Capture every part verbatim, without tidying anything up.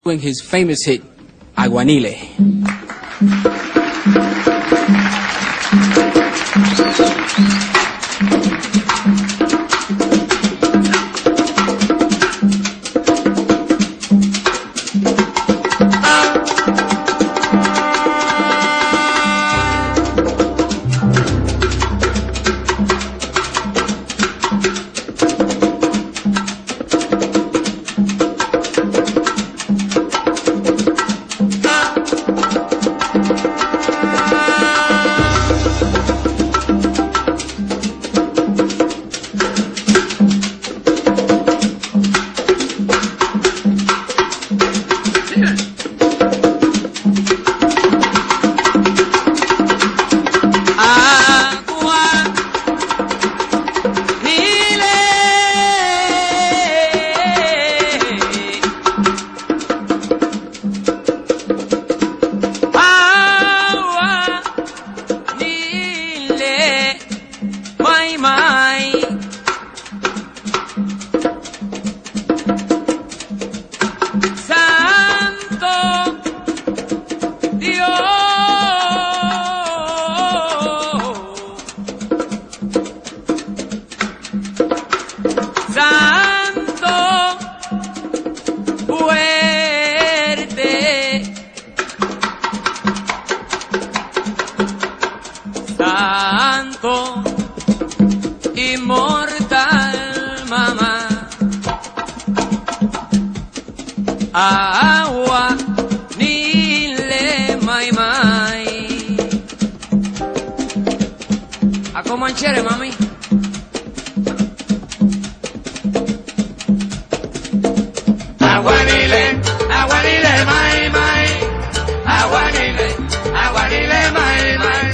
Doing his famous hit, Aguanile. Santo, inmortal, mamá, agua, nile, mai, mai. ¿A cómo enchere, mami? Aguanile, aguanile, mai, mai. Aguanile, aguanile, mai, mai.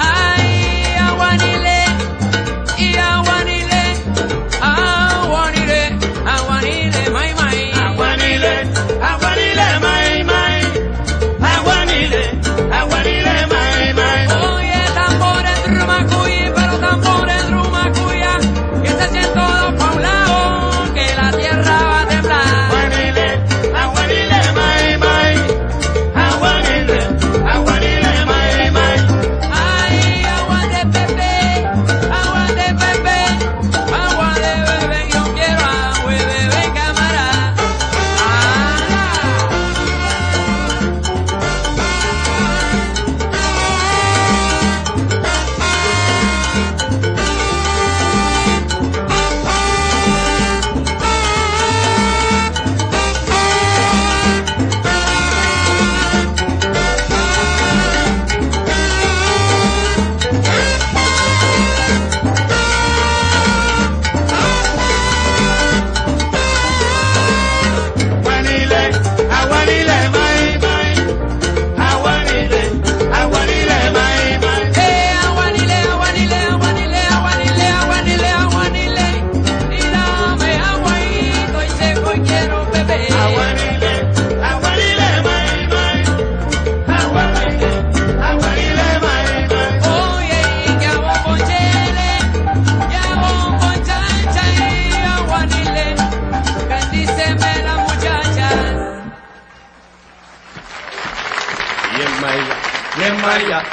Yemaya,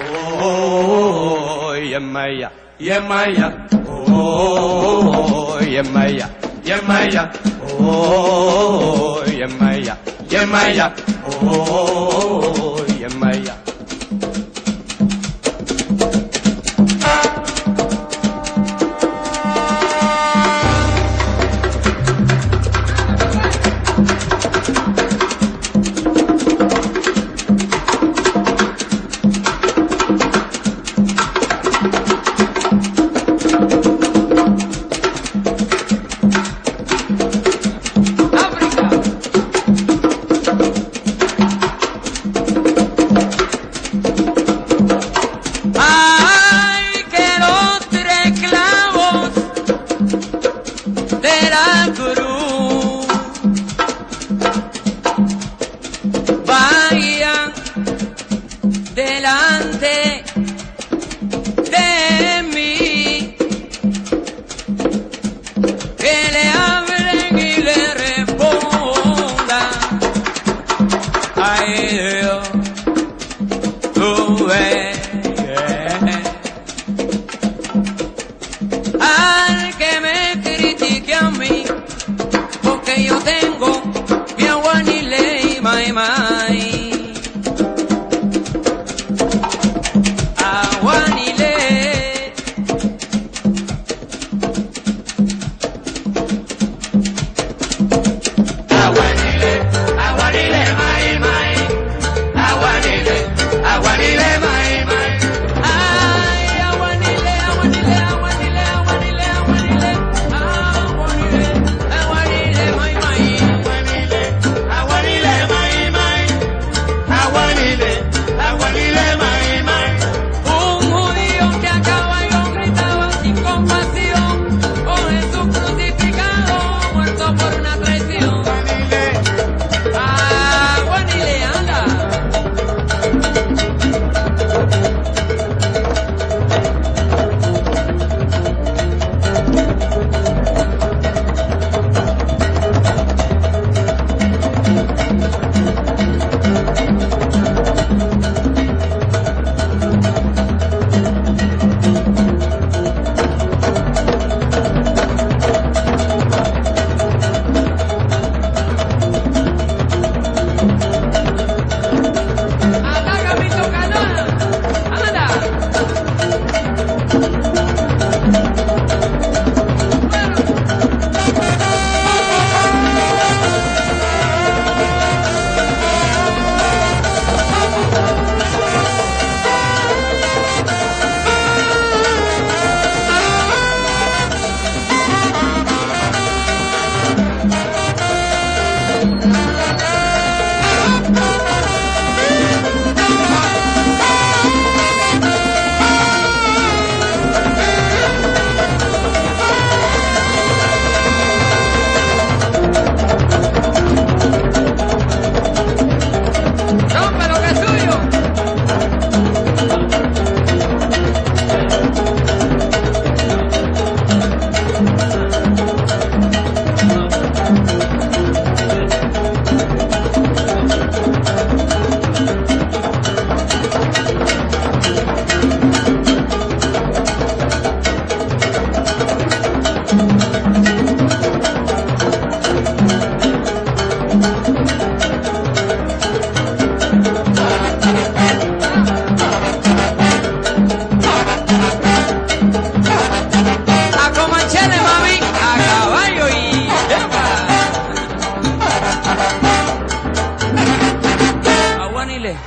oh, Yemaya, Yemaya, oh, Yemaya, Yemaya, oh, Yemaya, Yemaya, oh, Yemaya. Ay Dios, tú ves. Al que me critique a mí, porque yo tengo mi aguanile y mai mai. Aguanile. Aguanile, aguanile, mai mai. Aguanile, aguanile, mai mai. Ay, aguanile, aguanile, aguanile, aguanile, aguanile. Aguanile, aguanile, mai mai. Aguanile, aguanile, mai mai. Aguanile, aguanile, mai mai. Un judío que a caballo gritaba sin compasión, con Jesús crucificado, muerto por una traición. Aguanile, anda. Anda, Gabito Canona, anda. Rompe lo que es tuyo. A Comancheles, mami, a caballo y ¡epa! Aguanile.